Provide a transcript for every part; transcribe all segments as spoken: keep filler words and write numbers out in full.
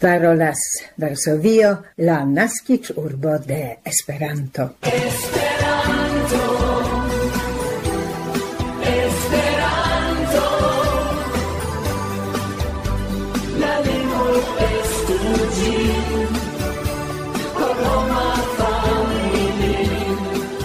Parolas Varsovio, la naskiĝurbo de Esperanto. Esperanto, Esperanto, la lingvo estu ĝi, por homa familio.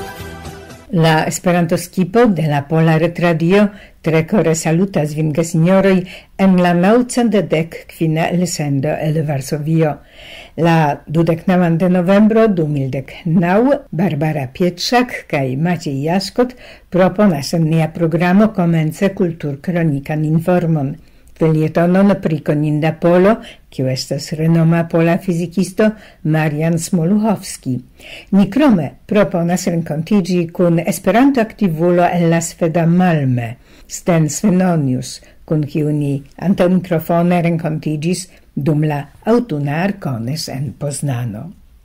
La Esperanto-skipo de la Pola Retradio tre kore salutas vin gesignoroj en la naŭcent dek kvina elsendo el Varsovio. La dudeknaŭan de novembro du mil dek naŭ Barbara Pietrzak kaj Maciej Jaskot proponas en nia programo komence kulturkronikan informon. Felietonon pri koninda Polo, kiu estas renoma pola fizikisto Marian Smoluchowski. Ni krome proponas renkontiĝi kun Esperanto-aktivulo el la sveda Malmö, Sten Svenonius, kun kiu ni antaŭmikrofone renkontiĝis dum la aŭtuna Arcones en Poznano.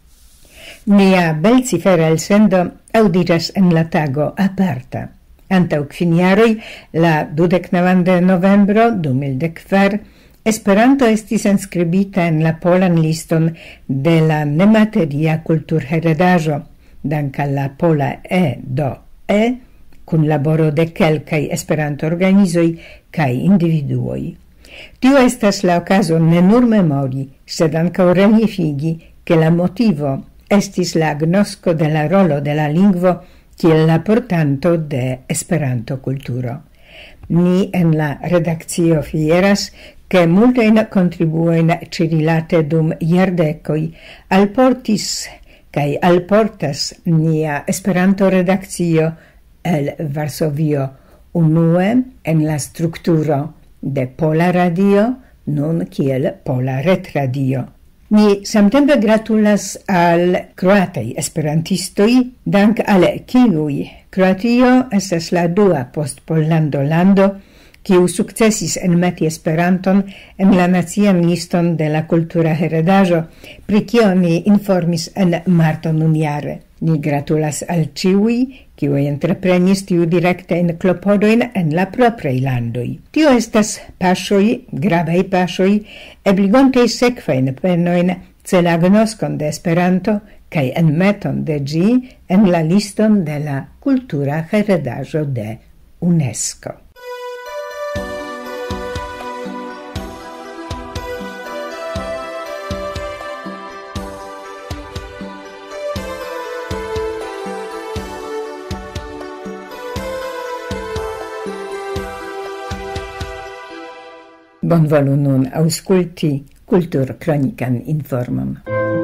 Nia belcifera elsendo aŭdiĝas en la tago aparta. Antau kvin jaroj, la dudeknaŭan de novembro du mil dek kvar, Esperanto estis enskribita en la polan liston de la nemateria kulturheredaĵo, dank al la pola E D O E, kun laboro de kelkaj Esperanto-organizoj kaj individuoj. Tio estas la okazo ne nur memori, sed ankaŭ reliefigi, ke la motivo estis la agnosko de la rolo de la lingvo kiel la portanto de Esperanto-kulturo. Ni en la redakcio fieras, ke multajn kontribuojn ĉirilate dum jardekoj alportis kaj alportas nia Esperanto-redakcio el Varsovio, unue en la strukturo de Pola Radio, nun kiel Pola Retradio. Ni samtempe gratulas al kroataj esperantistoj, dank al kiuj Kroatio estas la dua post Pollando lando, kiu sukcesis enmeti Esperanton en la nacian liston de la kultura heredaĵo, pri kio ni informis en marto nunjare. Ni gratulas al ĉiuj, kiuj entreprenis tiu direktajn klopodojn en la propraj landoj. Tio estas paŝoj, gravaj paŝoj, ebligontaj sekvajn penojn ce la agnoskon de Esperanto kaj enmeton de ĝi en la liston de la kultura heredaĵo de UNESCO. Bonvolu nun aŭskulti kulturkronikan informon.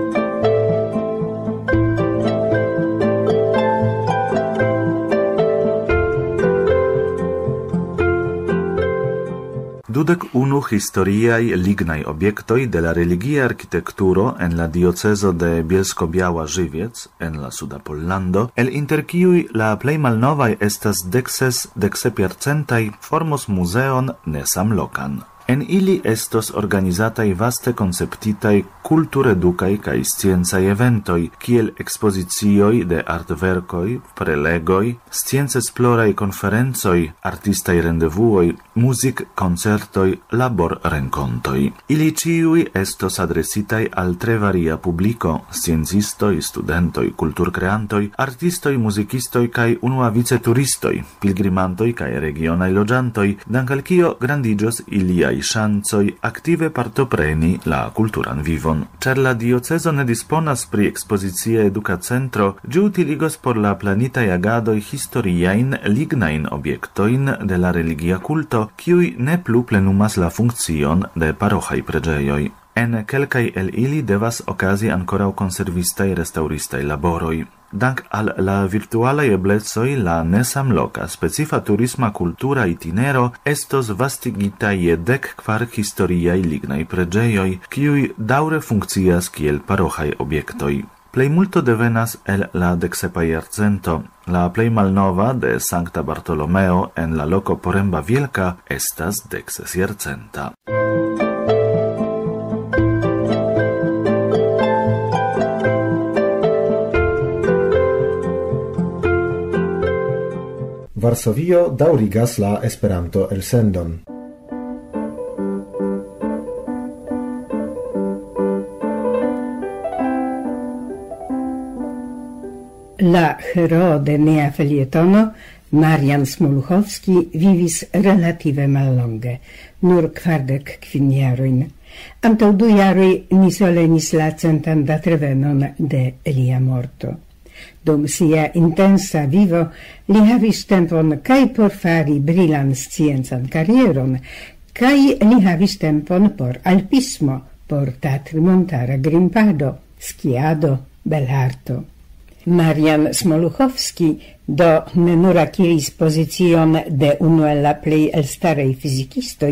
Dudek unu historiaj lignaj objektoj de la religia arkitekturo en la diocezo de Bielsko-Biała-Żywiec en la suda Pollando, el inter kiuj la plej malnovaj estas dekses deksepiarcentaj, formos muzeon ne samlokan. En ili estos organizataj vaste konceptitaj kulturedukaj kaj sciencaj eventoj, kiel ekspozicioj de artverkoj, prelegoj, scienc-esploraj konferencoj, artistaj rendevuoj, muzik-koncertoj, labor-renkontoj. Ili ĉiuj estos adresitaj al tre varia publiko: sciencistoj, studentoj, kulturkreantoj, artistoj, muzikistoj kaj unuavice turistoj, pilgrimantoj kaj regionaj loĝantoj, dank al kio grandiĝos iliaj ŝancoj aktive partopreni la kulturan vivon. Ĉar la diocezo ne disponas pri ekspozicia eduka centro, ĝi utiligos por la planitaj agadoj historiajn lignajn objektojn de la religia kulto, kiuj ne plu plenumas la funkcion de paroĥaj preĝejoj. En kelkaj el ili devas okazi ankoraŭ konservistaj restaŭristaj laboroj. Dank al la virtualaj eblecoj la nesamloka specifa turisma kultura itinero estos vastigita je dek kvar historiaj lignaj preĝejoj, kiuj daŭre funkcias kiel paroĥaj objektoj. Plejmulto devenas el la deksepa jarcento. La plej malnova de Sankta Bartolomeo en la loko Poręba Wielka estas deksesjarcenta. Varsovio daŭrigas la Esperanto elsendon. La heroo de nia felietono, Marian Smoluchowski, vivis relative mallonge, nur kvardek kvin jarojn. Antaŭ du jaroj ni solenis la centan datrevenon de lia morto. Dum sia intensa vivo li havis tempon kaj por fari brilan sciencan karieron, kaj li havis tempon por alpismo, por tatr-montara grimpado, skiado, belarto. Marian Smoluchowski do ne nur akiris pozicion de unu el la plej elstaraj fizikistoj,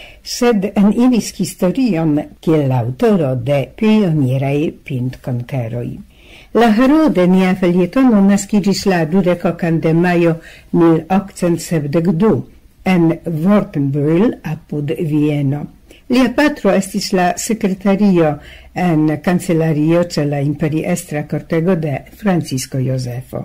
sed eniris historion kiel aŭtoro de pionieraj pintkonkeroj. La heroo de nia felietono naskiĝis la dudekokan de majo mil okcent sepdek du en Wortenbrühl apud Vieno. Lia patro estis la sekretario en kancelario ĉe la imperiestra kortego de Francisco Josefo.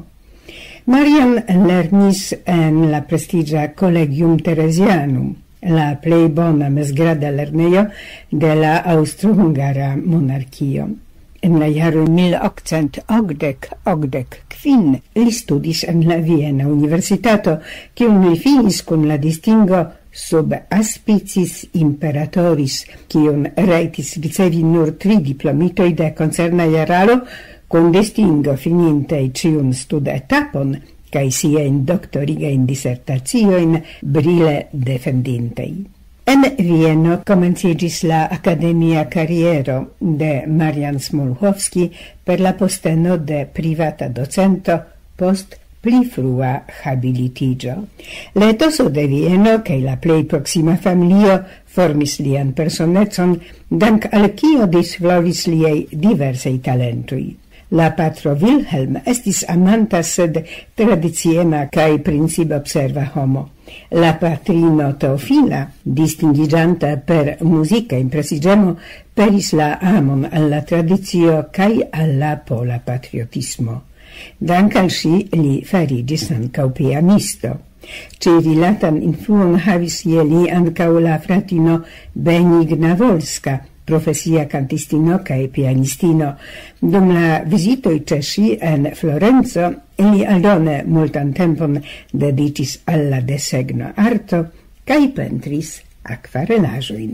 Marian lernis en la prestiĝa Collegium Theresianum, la plej bona mezgrada lernejo de la aŭstro-hungara monarkio. En la jaro mil okcent okdek okdek kvin li studis en la Viena Universitato, kiun li finis kun la distingo sub aspicis imperatoris, kiun rajtis ricevi nur tri diplomitoj de koncerna jararo, kun distingo fininte ĉiun studetapon kaj siajn doktorigajn disertaciojn brile defendintej. En Vieno komenciĝis la akademia kariero de Marian Smoluchowski per la posteno de privata docento post pli frua habilitigio. La etoso de Vieno kaj la plej proksima familio formis lian personecon, dank al kio disvolvis liaj diversaj talentoj. La patro Wilhelm estis amanta sed tradiciema kaj princip-observa homo. La patrino Teofila, distingiĝanta per muzika impresigemo, peris la amon al la tradicio kaj al la pola patriotismo. Dank al ŝi li fariĝis ankaŭ pianisto. Ĉi rilatan influon havis je li ankaŭ la fratino Benigna Volska, profesia cantistino kaj pianistino. Dum la vizitoj ĉe ŝi en Florenco li aldone multan tempon dediĉis al la desegno arto kaj pentris akvarelaĵojn.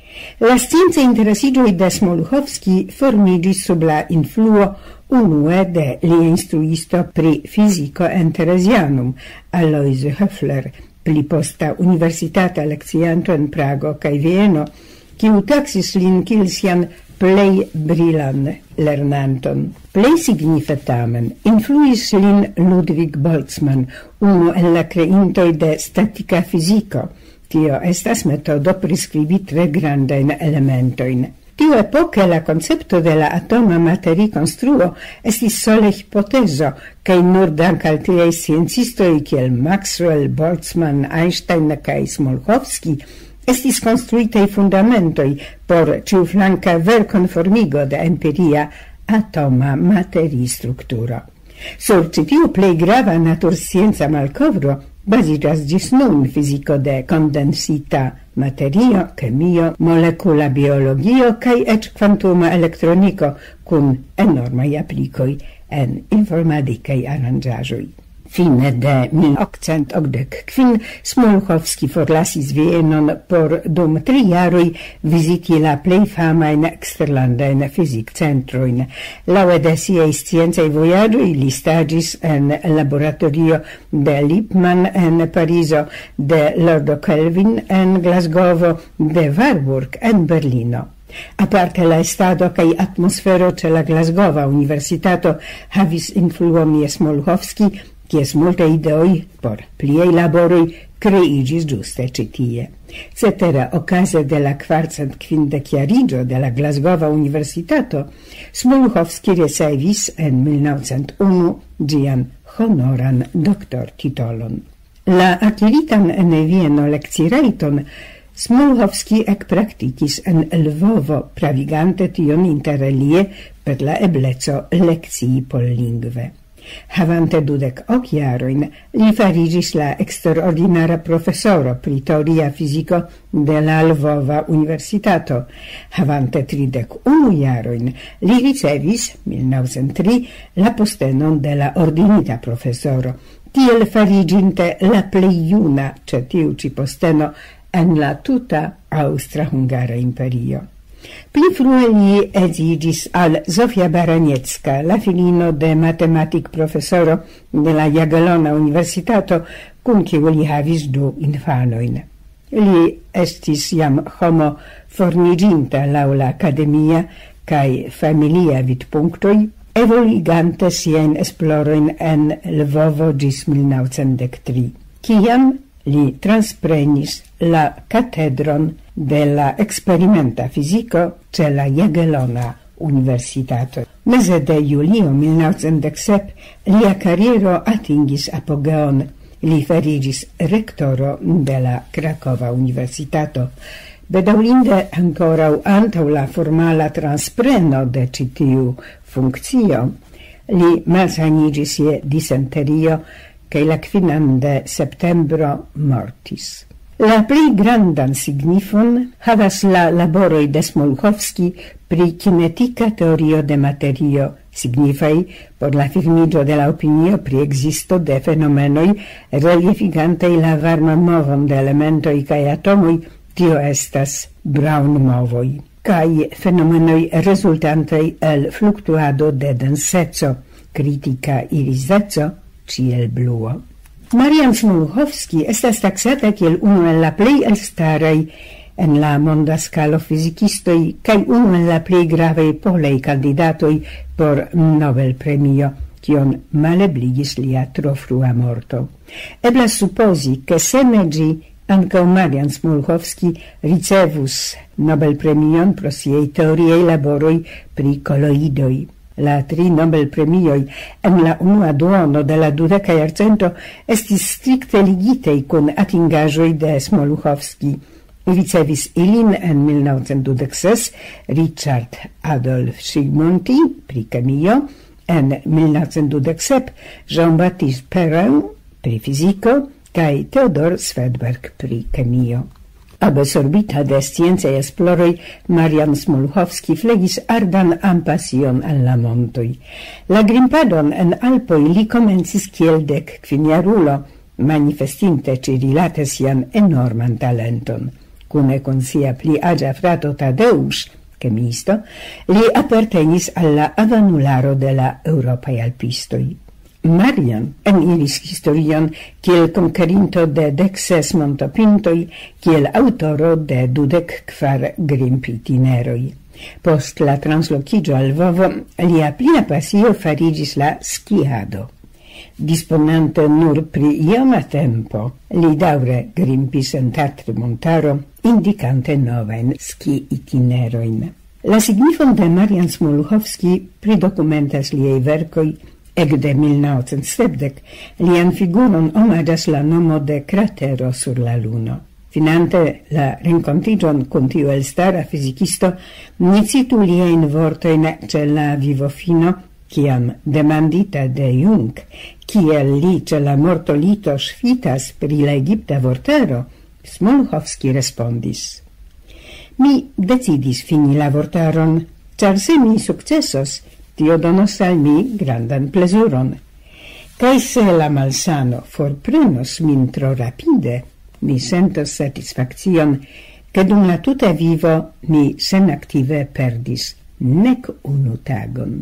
La scienca interesiĝoj de Smoluchowski formiĝis sub la influo unue de lia instruisto pri fiziko en Theresianum, Alois Höfler, pli posta universitata lekcianto en Prago kaj Vieno, kiu taksis lin kiel sian plej brilan lernanton. Plej signife tamen influis lin Ludwig Boltzmann, unu el la kreintoj de statika fiziko. Tio estas metodo priskribi tre grandajn elementojn. Tiu epoke la koncepto de la atoma materi-konstruo estis sole hipotezo, kaj nur dank al tiaj sciencistoj kiel Maxwell, Boltzmann, Einstein kaj Smoluchowski estis konstruitaj fundamentoj por ĉiuflanka verkonformigo de empiria atoma materi-strukturo. Sur ĉi tiu plej grava naturscienca malkovro baziĝas ĝis nun fiziko de kondensita materio, kemio, molekula biologio kaj eĉ kvantuma elektroniko kun enormaj aplikoj en informatikaj aranĝaĵoj. Fine de mil okcent okdek kvin Smoluchowski forlasis Vienon por dum tri jaroj viziti la plej famajn eksterlandajn fizikcentrojn. Laŭe de siaj sciencaj vojaĝoj li staĝis en laboratorio de Lippmann en Parizo, de Lordo Kelvin en Glasgovo, de Warburg en Berlino. Aparte la estado kaj atmosfero ĉe la Glasgowa Universitato havis influon je Smoluchowski, kies multe ideoj por pliaj laboroj kreiĝis ĝuste ĉi tie. Cetere, okaze de la kvarcent kvindek jariĝo de la Glasgowa Universitato, Smoluchowski ricevis en mil novcent unu ĝian honoran doktortitolon. La akiritan en Vieno lekcirajton Smoluchowski ekpraktikis en Lvovo, pravigante tion interalie per la ebleco lekcii pollingve. Havante dudek ok jaroin, li farigis la extraordinara professoro pri teoria fisico de la Lvova Universitato. Havante tridek unu jaroin, li ricevis, millenovecenttri, la postenon de la ordinita professoro, tiel fariginte la plei juna, ce tiu ci posteno, en la tuta Austro-Hungara imperio. Pli frue li edzigis al Zofia Baraniecka, la filino de matematic professoro de la Jagiellona Universitato, cum kiu li havis du infanoin. Li estis jam homo formiginta laŭ la academia kaj familia vidpunktoj, evoluigante siajn esplorojn en Lvovo ĝis millenovecenttri, kiam li transprenis la catedron de la experimenta fisico ce la Jagiellona Universitato. Mese de julio millenovecentsep lia carriero atingis apogeon. Li farigis rektoro de la Krakova Universitato. Bedaŭrinde ankoraŭ antaŭ la formala transpreno de ĉi tiu funkcio, li malsaniĝis je disenterio kaj la kvinan de septembro mortis. La pli grandan signifon havas la laboroj de Smoluchowski pri kinetika teorio de materio, signifaj por la firmiĝo de la opinio pri ekzisto de fenomenoj reliefigantej la varman movon de elementoj kaj atomoj, tio estas Brown-movoj, kaj fenomenoj rezultantej el fluktuado de denseco, kritika iriseco, ciel bluo. Marian Smoluchowski estas taksata kiel unu el la plej elstaraj en la monda skalo fizikistoj kaj unu el la plej gravaj polaj kandidatoj por Nobel-premio, kion malebligis lia tro frua morto. Eblas supozi, ke se ne ĝi, ankaŭ Marian Smoluchowski ricevus Nobel-premion pro siaj teoriaj laboroj pri koloidoj. La tri Nobel-premioj en la unua duono de la dudeka jarcento estis strikte ligitej kun atingaĵoj de Smoluchowski. Ricevis ilin en millenovecentsdudekses Richard Adolf Zsigmondy pri kemio, en millenovecentsdudeksep Jean-Baptiste Perrin pri fiziko kaj Theodor Svedberg pri kemio. Absorbita de sciencaj esploroj, Marian Smoluchowski flegis ardan ampasion al la montoj. La grimpadon en Alpoj li komencis kiel dek kvinjarulo, manifestinte ĉi-rilate sian enorman talenton. Kune kun sia pli aĝa frato Tadeusz, kemiisto, li apartenis al la avanularo de la eŭropaj alpistoj. Marian eniris historion kiel konkerinto de dek ses montopintoj, kiel aŭtoro de dudek kvar grimpitineroj. Post la translokiĝo al Lvovo, lia plena pasio fariĝis la skiado. Disponante nur pri ioma tempo, li daŭre grimpis en Tatr-montaro, indikante novajn ski-itinerojn. La signifon de Marian Smoluchowski pridokumentas liaj verkoj. Ekde millenovecentsepdek lian figuron omaĝas la nomo de kratero sur la luno. Finante la renkontiĝon kun tiu elstara fizikisto, ni citu liajn vortojn ĉe la vivofino, kiam demandita de Jung, kiel li ĉe la mortolito ŝvitas pri la egipta vortaro, Smoluchowski respondis: Mi decidis fini la vortaron, ĉar se mi sukcesos, tio donos al mi grandan plezuron. Kaj se la malsano forprenos min tro rapide, mi sentos satisfakcion, ke dum la tuta vivo mi senaktive perdis nek unu tagon.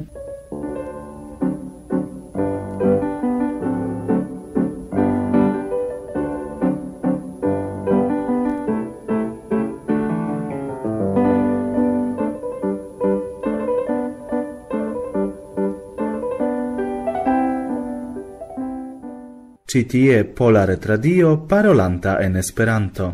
Ci tie Pola Retradio parolanta en Esperanto.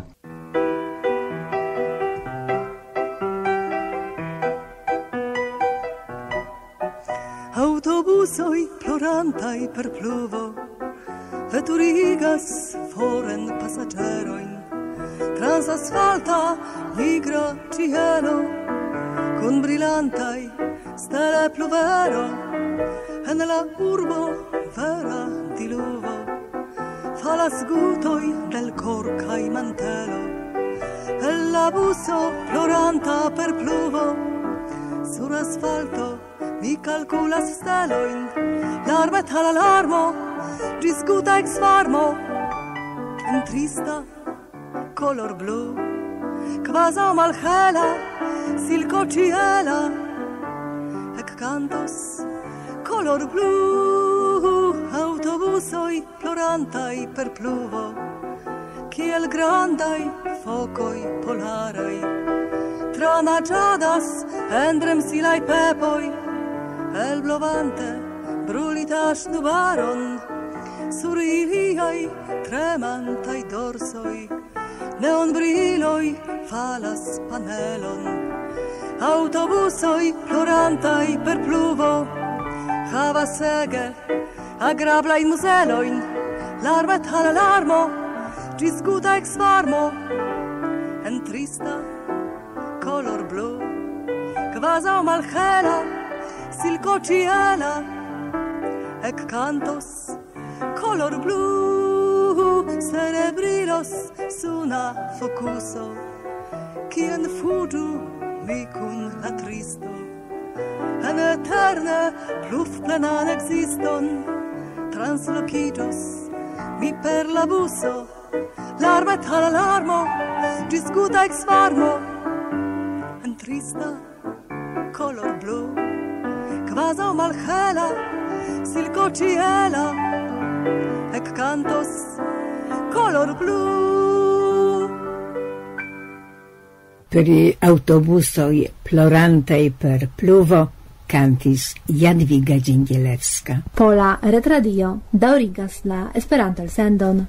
Autobusoj plorantaj per pluvo veturigas foren pasaĝerojn trans asfalta nigra ĉielo con brillantai stelle pluvero e nella urbo vera di luvo fa la sgutoi del cor cai mantelo e la busso ploranta per pluvo sur asfalto mi calcula stelo in l'arme l'alarmo discuta ex farmo in trista color blu quasi malchela silco ciela e cantos color blu autobusoi plorantai per pluvo kiel grandai focoi polarai tra nagiadas endrem silai pepoi el blovante brulitas nubaron sur iliai tremantai dorsoi neon briloi falas panelon autobusoi plorantai per pluvo havas ege agrablai muzeloin larmet l'alarmo discuta ex farmo en trista color blu quasi malchela silco ciela ec cantos color blu cerebrilos suna focuso quien fugiu mi cun la tristo en eterne pluf plenan existon translocitos mi per la buso l'armet l'alarmo discuta ex farmo en trista color blu quasi malchela silco ciela ec cantos color blu. Pri autobusoi plorantei per pluvo cantis Jadwiga Dzięgielewska. Pola Retradio daŭrigas la Esperanto-elsendon.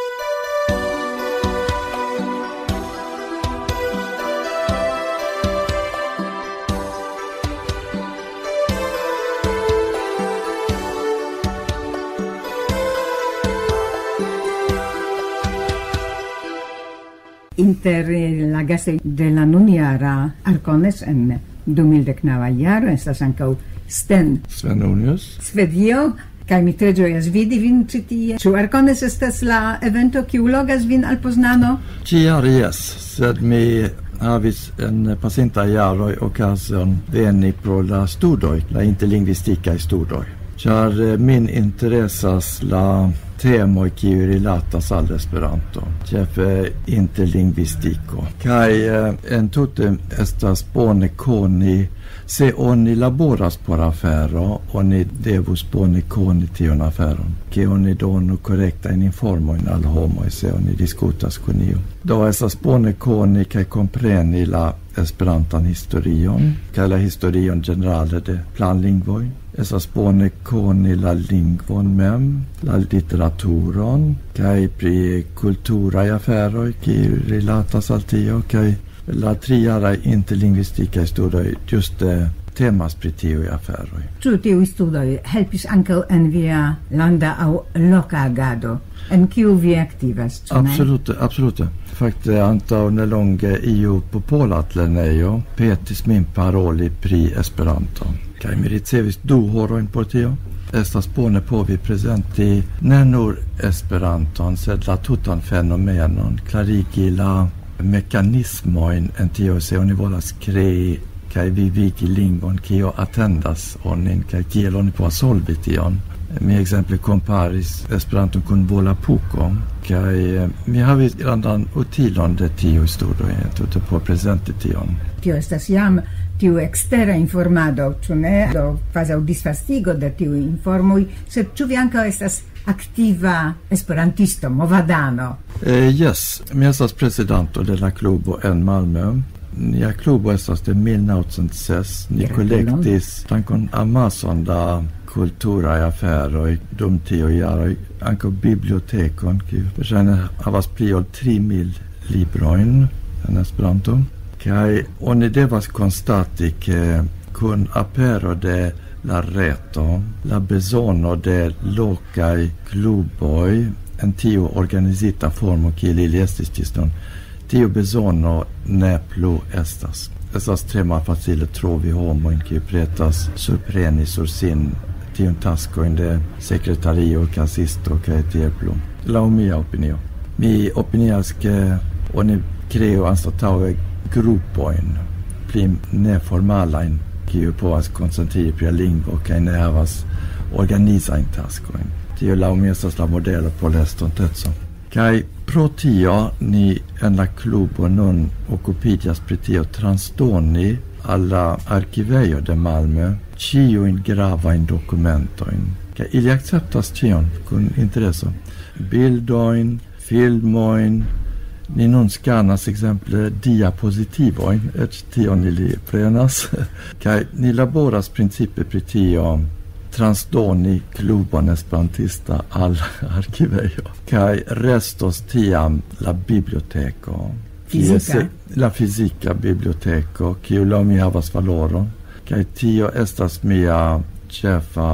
Inter la gastoj de la nunjara Arcones en du mil deknaŭa jaro estas ankaŭ Sten Svenonius Svedio, kaj mi tre ĝojas vidi vin ĉi tie. Ĉu Arcones estas la evento kiu logas vin al Poznano? Ĉi-jare jes, sed mi havis en pasintaj jaroj okazon veni pro la studoj, la interlingvistikaj studoj. Ĉar min interesas la temoj kiuj rilatas al Esperanto, ĉefe interlingvistiko. Kaj en tute estas bone koni se oni laboras por afero, oni devus bone koni tion aferon, ke oni donu korrektajn informojn al homoj se oni diskutas kun iu. Do estas bone koni kaj kompreni la Esperantan historion, kaj la historion generale de planlingvoj. Estas bone koni la lingvon mem, la literaturon, kaj pri kulturaj aferoj kiuj rilatas al tio, kaj la trijaraj interlingvistikaj studoj ĝuste temas pri tiuj aferoj. Ĉu tiuj studoj helpis ankaŭ en via landa aŭ loka agado, en kiu vi aktivas? Absolute, absolute. Fakte antaŭ nelonge iu popola altlernejo petis min paroli pri Esperanto. Kaj mi ricevis du horojn por tio. Estas bone povi prezenti ne nur Esperanton, sed la tutan fenomenon, klarigi la mekanismojn en tio se oni volas krei kaj vivigi lingvon kio atendas onin kaj kiel oni povas solvi tion. Mi ekzemple komparis Esperanton kun Volapuko kaj mi havis grandan utilon de tiuj studoj tute por prezenti tion. Tio estas jam tiu ekstera informado, ĉu ne? Do kvazaŭ disvastigo de tiuj informoj, sed ĉu vi ankaŭ estas aktiva esperantisto, movadano? Eh, yes, mi estas prezidanto de la klubo en Malmö. Nia klubo estas de mil naŭcent ses. Ni kolektis tankon amason da kulturaj aferoj dum tiuj jaroj, ankaŭ bibliotekon, kiu verŝajne havas pli ol tri mil librojn en Esperanto. Kaj oni devas konstati ke kun apero de la reto, la bezono de lokaj kluboj en tiu organizita formo kiel ili estis ĝis nun, tiu bezono ne plu estas. estas tre malfacile trovi homojn kiu pretas surpreni sur sin tiun taskojn de sekretario, kasisto kaj tiel plu. Laŭ mia opinio. Mi opinias ke oni kreu anstataŭe grupojn pli neformalajn kiu povas koncentriri pri la lingvo kaj ne havas organizajn taskojn. Tio laŭ mi estas la modelo por la estonteco. Kaj pro tio ni en la klubo nun okupiĝas pri tio transdoni al la arkivejo de Malmö ĉiujn gravajn dokumentojn. Kaj ili akceptas tion kun intereso. Bildojn, filmojn, ni nun scannas exemple diapositivojn, eĉ tion ili prenas, kaj ni laboras principe pri tio transdoni klubon esperantista al arkivejo. Kaj restos tiam la biblioteko. Fizika? La fizika biblioteko, kiu laŭ mi havas valoron, kaj tio estas mia ĉefa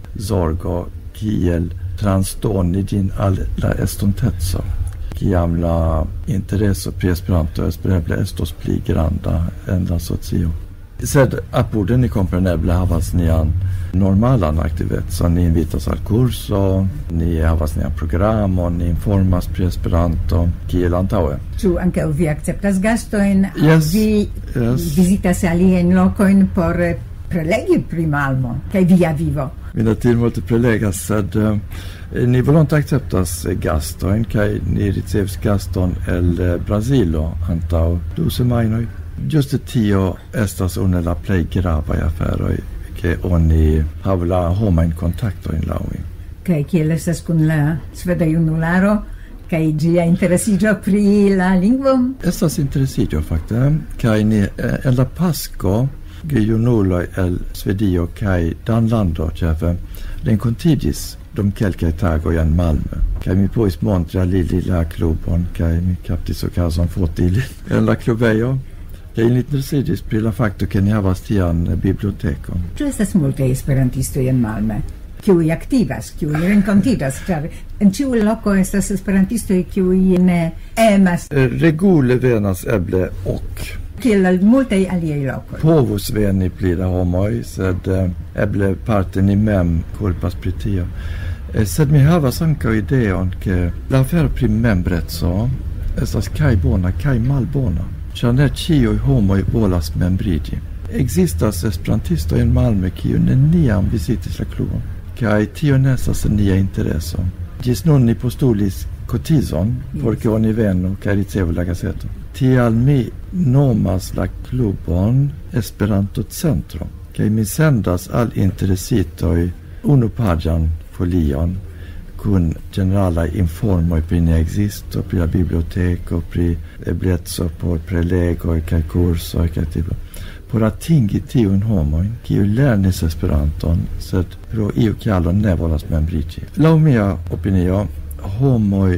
zorgo, kiel transdoni ĝin al la estonteco. Kiam la intereso pri Esperanto espereble estos pli granda en la socio. Sed apude ni kompreneble havas nian normalan aktivecon, ni invitas al kurso, ni havas nian programon, ni informas pri Esperanto, kiel antaŭe. Ĉu ankaŭ vi akceptas gastojn? Yes, Vi yes. vizitas aliajn lokojn por prelegi pri Malmo kaj via vivo? Mi ne tiel multe prelegas, sed uh, ni volonte akceptas gastojn, kaj ni ricevis gaston el uh, Brazilo antaŭ du semajnoj. Giuste tio estas unu el la plej gravaj aferoj, ke oni havu la homajn kontaktojn laŭ mi. Kaj kiel estas kun la sveda junularo kaj ĝia interesiĝo pri la lingvo? Estas interesiĝo fakte, kaj ni eh, en la Pasko gejunuloj el Svedio kaj Danlando ĉefe renkontiĝis dum kelkaj tagoj en Malmö. Kaj mi povis montri al ili la klubon, kaj mi kaptis okazon foti ili en la klubejo. Kaj ili interesiĝis pri la fakto, ke ni havas tian bibliotekon. Ĉu estas multaj esperantistoj en Malmö, kiuj aktivas, kiuj renkontiĝas, ĉar en ĉiu loko estas esperantistoj kiuj ne emas, Eh, Regule venas eble ok. kiel al multaj aliaj lokoj. Povus veni pli da homoj, sed eh, eble parte ni mem kulpas pri tio. Eh, sed mi havas ankaŭ ideon, ke la afero pri membreco estas kaj bona kaj malbona. Ĉar ne ĉiuj homoj volas membriĝi. Ekzistas esperantistoj en Malmö kiuj neniam vizitis la klubon, kaj tio ne estas en nia intereso. Ĝis nun ni postulis kotizon por ke oni venu kaj ricevu la gazeton. Tial mi nomas la klubon Esperanto Centro, kaj mi sendas al interesitoj unupaĝan folion kun generalaj informoj pri nia ekzisto, pri la biblioteko, pri ebleco por prelegoj kaj kursoj kaj tipo. Por atingi tiujn homojn, kiuj lernis Esperanton, sed pro iu kialo ne volas membriĝi. Laŭ mia opinio, homoj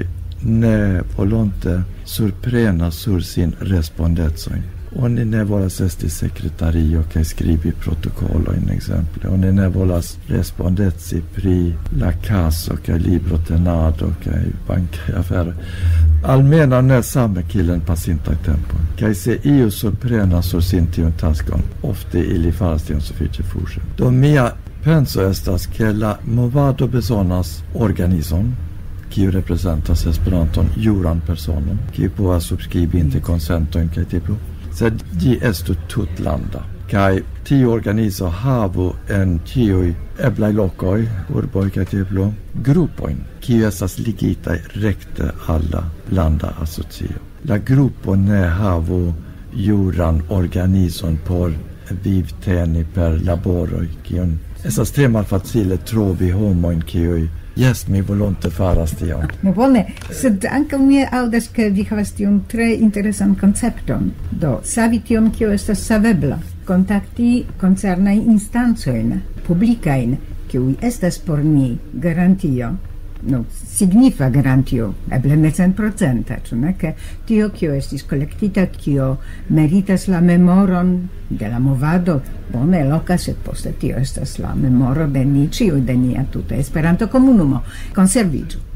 ne volonte surprenas sur sin respondecojn. Oni ne volas esti sekretario kaj skribi protokollojn ekzemple. Oni ne volas respondeci pri la kaso kaj librotenado kaj bankaj aferoj. Almena ne same kiel en pasintaj tempoj. Kaj se iu surprenas sur sin tiun taskon, ofte ili faras tion sufiĉe fuŝe. Do mia penso estas ke la movado bezonas organizon, kiu reprezentas Esperanton juran personon, kiu povas subskribi inter konsentojn kaj tiel. Sed ĝi estu tutlanda. Kaj tiu organizo havu en ĉiuj eblaj lokoj, urboj kaj tiel plu, grupojn, kiuj estas ligitaj rekte al la landa asocio. La grupo ne havu juran organizon por vivteni per laboroj, kiun estas tre malfacile trovi homojn kiuj Yes, mi volonte faras tion. No bone, sed ankaŭ mi aŭdas, ke vi havas tiun tre interesan koncepton. Do, savi tion, kio estas savebla, kontakti koncernajn instancojn, publikajn, kiuj estas por ni garantio, no, signifa garantio, eble ne centprocenta, ĉu ne, ke tio, kio estis kolektita, kio meritas la memoron de la movado, bone lokas, sed poste tio estas la memoro de ni ĉiuj, de nia tuta Esperanto komunumo. Konserviĝu.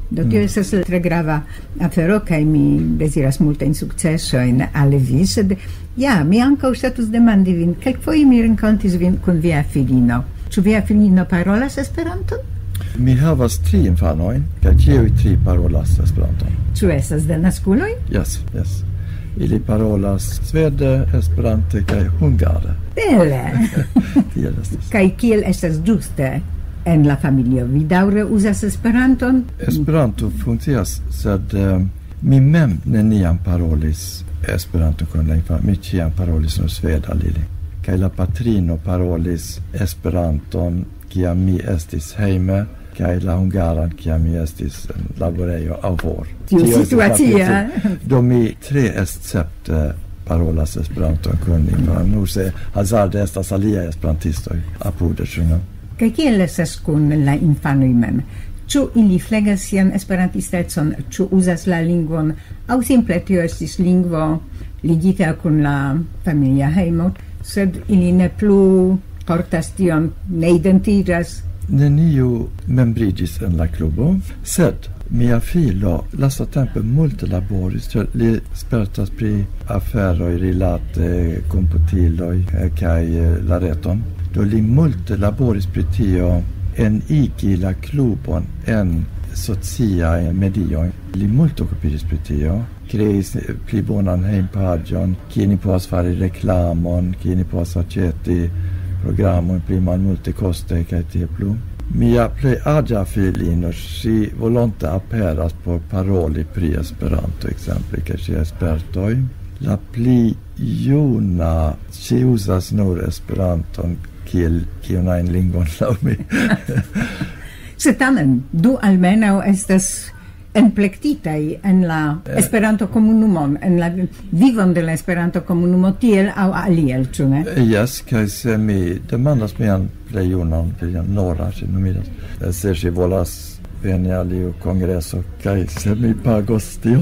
Do tio estas tre grava afero, kaj mi deziras multajn sukcesojn al vi, sed ja, mi ankaŭ ŝatus demandi vin, kelkfoje mi renkontis vin kun via filino. Ĉu via filino parolas Esperanton? Mi havas tri infanojn, kaj ĉiuj tri parolas Esperanton. Ĉu estas denaskuloj? Yes, yes. Ili parolas svede, esperante kaj hungare. Bele! Tiel estas. Kaj kiel estas ĝuste en la familio? Vi daŭre uzas Esperanton? Esperanto funkcias, sed uh, mi mem neniam parolis Esperanto kun la infanoj. Mi ĉiam parolis nur svede al ili. Kaj la patrino parolis Esperanton kiam mi estis hejme, kaj la hungaran kiam mi estis en laborejo aŭ for. Tiu situacia. Do mi tre escepte parolas Esperanton kun infanoj. Nur se hazarde estas aliaj esperantistoj apude, ĉu ne? Kaj kiel estas kun la infanoj mem? Ĉu ili flegas sian esperantistecon, ĉu uzas la lingvon, aŭ simple tio estis lingvo ligita kun la familia hejmo, sed ili ne plu portas tion, ne identiĝas? Neniu membriĝis en la klubo, sed mia filo lastatempe multe laboris, ĉar li spertas pri aferoj rilate komputiloj kaj la reton. Do li multe laboris pri tio en igi la klubon en sociaj medioj. Li multe okupiĝis pri tio, kreis pli bonan hejmpaĝon, kie ni povas fari reklamon, kie ni povas aĉeti programon pli malmulte koste kaj tie plu. Mia plej aĝa filino, ŝi volonte aperas por paroli pri Esperanto, ekzemple, kaj ŝi spertoj. La pli juna, ŝi uzas nur Esperanton kiel kiun ajn lingvon laŭ mi. Se tamen du almenaŭ estas enplektitaj en la Esperanto-komunumon, en la vivon de la Esperanto-komunumo tiel aŭ aliel, ĉu ne? Yes, kaj se mi demandas mian plej junan filion, Nora, ŝi nomiĝas, se ŝi volas veni al iu kongreso, kaj se mi pagos tion.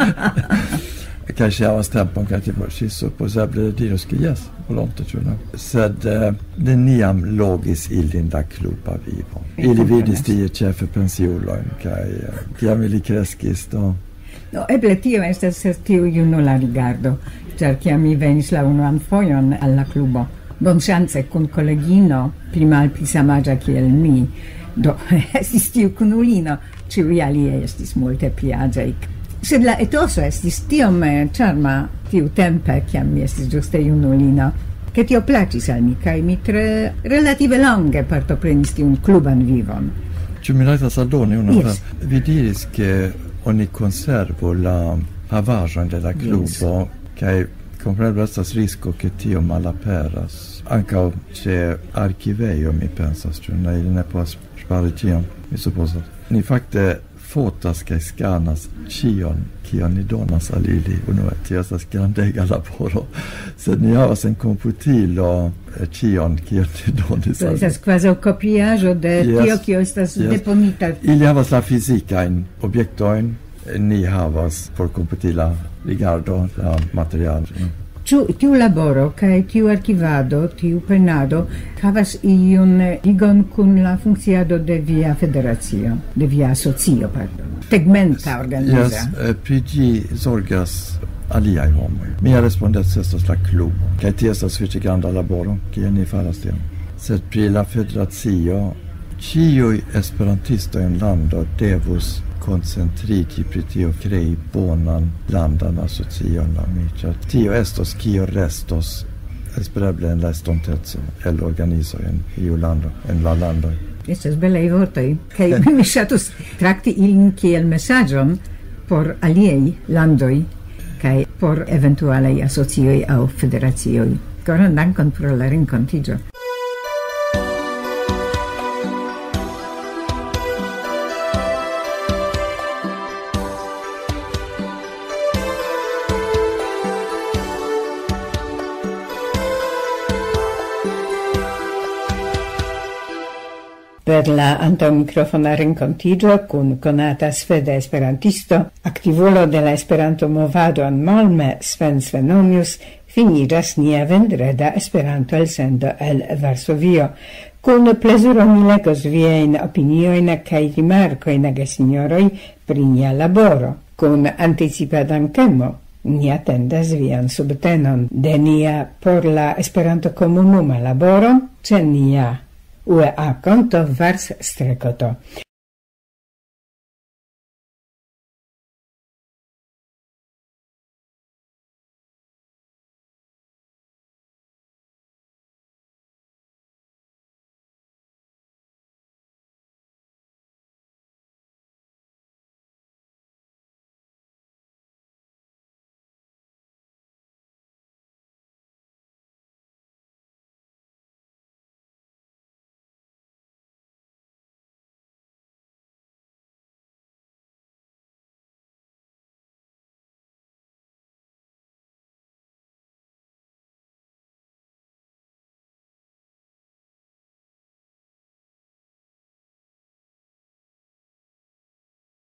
Kaj ŝi havas tempon, kaj tipo ŝi supozeble diros ke jes, volonte, ĉu ne? Sed uh, neniam logis ilin la kluba vivo. Ili vidis tie ĉefe pensiulojn, kaj uh, kiam ili kreskis, do No, eble tio estas tiu junula rigardo, ĉar kiam mi venis la unuan fojon al la klubo, bonŝance kun kolegino pli malpli samaĝa kiel mi, do estis tiu kunulino, ĉiuj aliaj estis multe pli aĝaj. Sed la etoso estis tiom ĉarma tiutempe, kiam mi estis ĝuste junulino, ke tio plaĉis al mi, kaj mi tre relative longe partoprenis tiun kluban vivon. Ĉu mi rajtas aldoni unu Yes. afero? Vi diris ke oni konservu la havaĵon de la klubo, kaj kompreneble estas risko ke tio malaperas. Ankaŭ ĉe arkivejo, mi pensas, ĉu ne, ili ne povas ŝpari tion, mi supozas. Ni fakte fotas kaj skanas ĉion, kion ni donas al ili. Unue, tio estas grandega laboro, sed ni havas en komputilo ĉion, kion ni donis To al ili. estas kvazaŭ kopiaĵo de Yes. tio, kio estas Yes. deponita. Ili havas la fizikajn objektojn, ni havas por komputila rigardo la material. Ĉu tiu laboro kaj tiu arkivado, tiu penado havas iun ligon kun la funkciado de via federacio, de via asocio, pardon. Tegmenta organiza. Yes, eh, pri ĝi zorgas aliaj homoj. Mia respondeco estas la klubo, kaj tio estas sufiĉe granda laboro, kiel ni faras tion. Sed pri la federacio, ĉiuj esperantistoj en lando devus koncentriĝi pri tio krei bonan landan asocion laŭ mi, ĉar tio estos kio restos espereble en la estonteco el organizoj en iu lando, en la landoj. Estas belaj vortoj, kaj mi ŝatus trakti ilin kiel mesaĝon por aliaj landoj kaj por eventualaj asocioj aŭ federacioj. Koran dankon pro la renkontiĝo. Per la antaŭmikrofona renkontiĝo kun konata sveda esperantisto, aktivulo de la Esperanto-movado en Malmö, Sven Svenonius, finiras nia vendreda Esperanto elsendo el Varsovio. Con plezuro ni legos vien opinioin kai rimarcoin gesignoroi pri nia laboro. Con anticipa dankemo, ni attendas vian subtenon de nia por la Esperanto komunuma laboro, ce nia U E A konto Vars strekoto.